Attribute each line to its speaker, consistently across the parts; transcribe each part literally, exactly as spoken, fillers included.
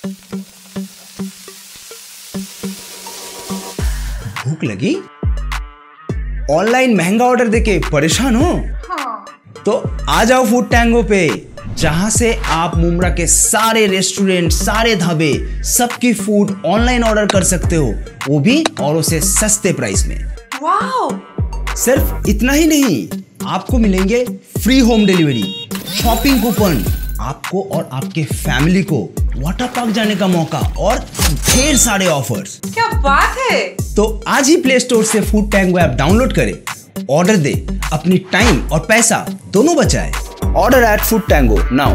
Speaker 1: भूख लगी? ऑनलाइन महंगा ऑर्डर देके परेशान हो?
Speaker 2: हाँ।
Speaker 1: तो आ जाओ फूड टैंगो पे, जहां से आप मुंब्रा के सारे रेस्टोरेंट, सारे ढाबे, सबकी फूड ऑनलाइन ऑर्डर कर सकते हो, वो भी औरों से सस्ते प्राइस में।
Speaker 2: वाओ!
Speaker 1: सिर्फ इतना ही नहीं, आपको मिलेंगे free home delivery, shopping coupon, आपको और आपके फैमिली को वाटर पार्क जाने का मौका और ढेर सारे ऑफर्स।
Speaker 2: क्या बात है!
Speaker 1: तो आज ही प्ले स्टोर से फूड टैंगो ऐप डाउनलोड करें, ऑर्डर दे, अपनी टाइम और पैसा दोनों बचाए। Order at Food Tango now.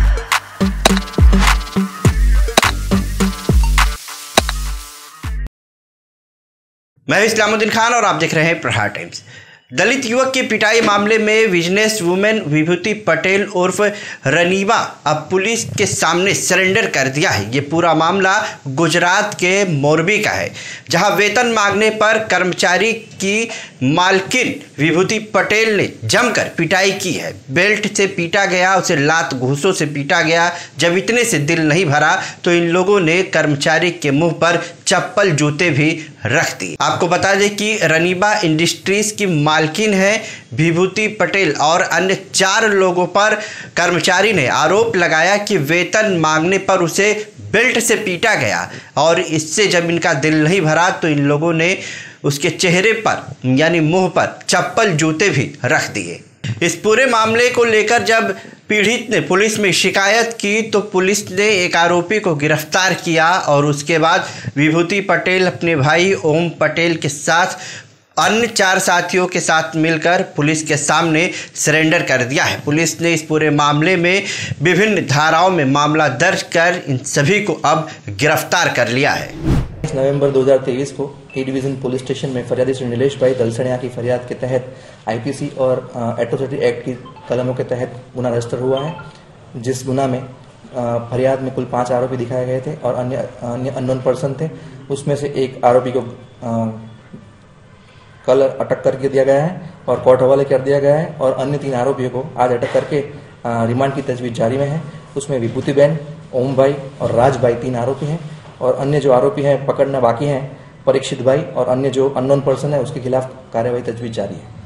Speaker 3: मैं इस्लामुद्दीन खान और आप देख रहे हैं प्रहार टाइम्स। दलित युवक की पिटाई मामले में बिजनेस वुमेन विभूति पटेल उर्फ रनीबा अब पुलिस के सामने सरेंडर कर दिया है। ये पूरा मामला गुजरात के मोरबी का है, जहां वेतन मांगने पर कर्मचारी की मालकिन विभूति पटेल ने जमकर पिटाई की है। बेल्ट से पीटा गया, उसे लात घूंसों से पीटा गया। जब इतने से दिल नहीं भरा तो इन लोगों ने कर्मचारी के मुंह पर चप्पल जूते भी रख दिए। आपको बता दें कि रनीबा इंडस्ट्रीज की मालकिन है विभूति पटेल और अन्य चार लोगों पर कर्मचारी ने आरोप लगाया कि वेतन मांगने पर उसे बेल्ट से पीटा गया और इससे जब इनका दिल नहीं भरा तो इन लोगों ने उसके चेहरे पर यानी मुंह पर चप्पल जूते भी रख दिए। इस पूरे मामले को लेकर जब पीड़ित ने पुलिस में शिकायत की तो पुलिस ने एक आरोपी को गिरफ्तार किया और उसके बाद विभूति पटेल अपने भाई ओम पटेल के साथ अन्य चार साथियों के साथ मिलकर पुलिस के सामने सरेंडर कर दिया है। पुलिस ने इस पूरे मामले में विभिन्न धाराओं में मामला दर्ज कर इन सभी को अब गिरफ्तार कर लिया है।
Speaker 4: नवंबर दो हज़ार तेईस को ए डिवीज़न पुलिस स्टेशन में फरियादी श्री नीलेश भाई दलसणिया की फरियाद के तहत आईपीसी और एट्रोसिटी एक्ट की कलमों के तहत गुना रजिस्टर हुआ है, जिस गुना में फरियाद में कुल पांच आरोपी दिखाए गए थे और अन्य अन्य अननोन पर्सन थे। उसमें से एक आरोपी को आ, कल अटक करके दिया गया है और कोर्ट हवाले कर दिया गया है और अन्य तीन आरोपियों को आज अटक करके रिमांड की तजवीज़ जारी में है। उसमें विभूति बहन, ओम भाई और राज भाई तीन आरोपी हैं और अन्य जो आरोपी हैं पकड़ना बाकी हैं परीक्षित भाई और अन्य जो अननोन पर्सन है उसके खिलाफ कार्रवाई तजवीज़ जारी है।